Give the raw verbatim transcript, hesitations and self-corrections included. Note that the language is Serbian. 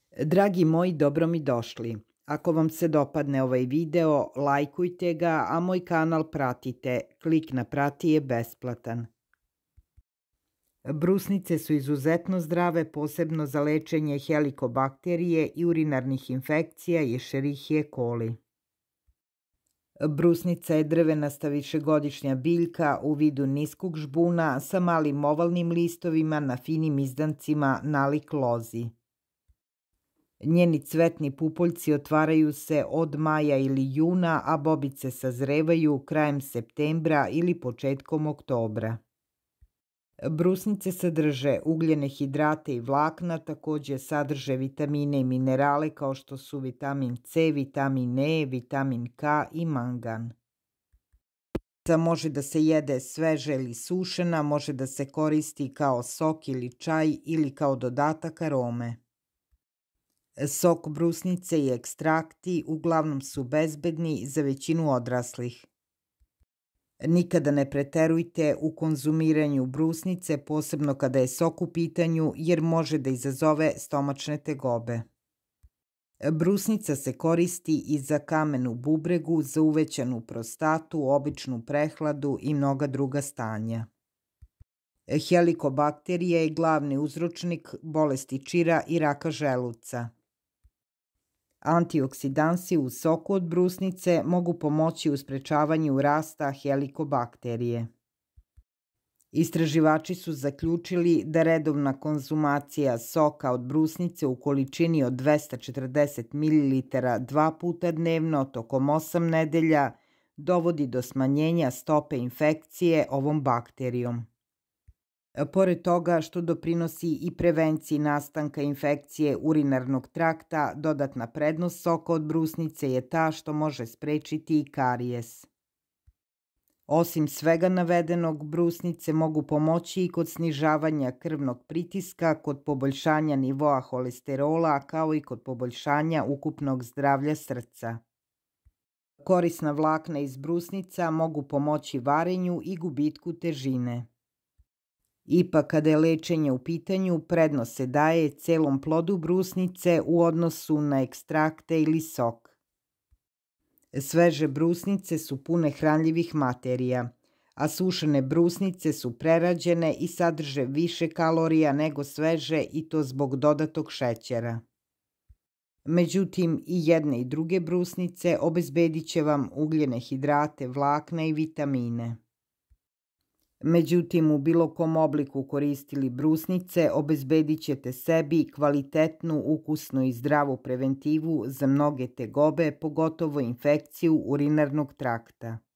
Dragi moji, dobro mi došli. Ako vam se dopadne ovaj video, lajkujte ga, a moj kanal pratite. Klik na prati je besplatan. Brusnice su izuzetno zdrave, posebno za lečenje helikobakterije i urinarnih infekcija i Escherichia coli. Brusnica je drvenasta višegodišnja biljka u vidu niskog žbuna sa malim ovalnim listovima na finim izdancima nalik lozi. Njeni cvetni pupoljci otvaraju se od maja ili juna, a bobice sazrevaju krajem septembra ili početkom oktobra. Brusnice sadrže ugljene hidrate i vlakna, takođe sadrže vitamine i minerale kao što su vitamin C, vitamin E, vitamin K i mangan. Može da se jede sveža ili sušena, može da se koristi kao sok ili čaj ili kao dodatak arome. Sok brusnice i ekstrakti uglavnom su bezbedni za većinu odraslih. Nikada ne preterujte u konzumiranju brusnice, posebno kada je sok u pitanju, jer može da izazove stomačne tegobe. Brusnica se koristi i za kamenu bubregu, za uvećanu prostatu, običnu prehladu i mnoga druga stanja. Helikobakterija je glavni uzročnik bolesti čira i raka želuca. Antioksidansi u soku od brusnice mogu pomoći u sprečavanju rasta helikobakterije. Istraživači su zaključili da redovna konzumacija soka od brusnice u količini od dvesta četrdeset mililitara dva puta dnevno tokom osam nedelja dovodi do smanjenja stope infekcije ovom bakterijom. Pored toga što doprinosi i prevenciji nastanka infekcije urinarnog trakta, dodatna prednost soka od brusnice je ta što može sprečiti i karijes. Osim svega navedenog, brusnice mogu pomoći i kod snižavanja krvnog pritiska, kod poboljšanja nivoa holesterola, kao i kod poboljšanja ukupnog zdravlja srca. Korisna vlakna iz brusnica mogu pomoći varenju i gubitku težine. Ipak, kada je lečenje u pitanju, prednost se daje celom plodu brusnice u odnosu na ekstrakte ili sok. Sveže brusnice su pune hranljivih materija, a sušene brusnice su prerađene i sadrže više kalorija nego sveže i to zbog dodatog šećera. Međutim, i jedne i druge brusnice obezbedit će vam ugljene hidrate, vlakna i vitamine. Međutim, u bilo kom obliku koristili brusnice, obezbedit ćete sebi kvalitetnu, ukusnu i zdravu preventivu za mnoge tegobe, pogotovo infekciju urinarnog trakta.